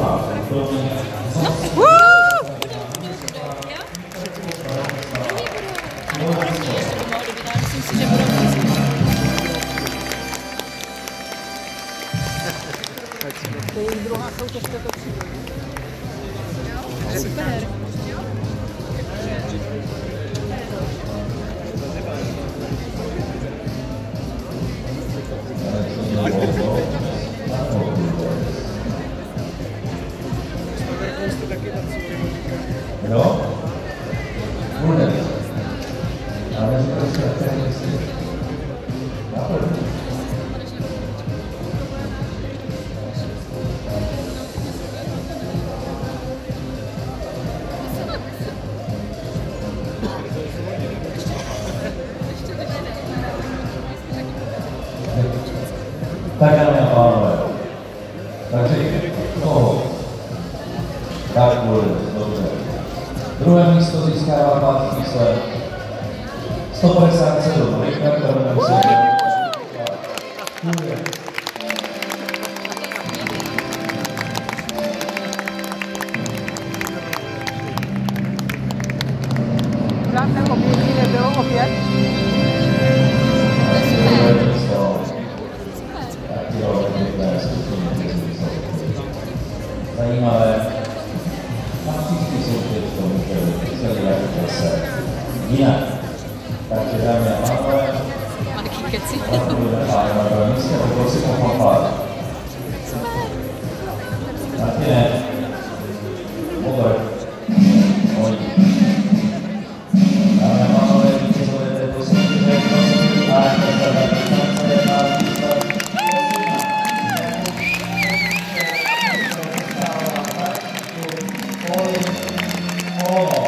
To je druhá soutěž této třídy. Super. Jo? Bude. Ale tak dámy a pánové, takže toho, tak bude, dobře. Druhé místo získává pátý výsled 157 Rika, kterou se Žádné obětí nebylo opět. Zajímavé, prakticky soutěž to může celý zase jinak. Takže dámy a pánové, gratulujeme pánu na prvním místě, poprosím o fanfáru. Martine, pozor, pojď. Dámy a pánové, vítězové této soutěže, prosím, a oh.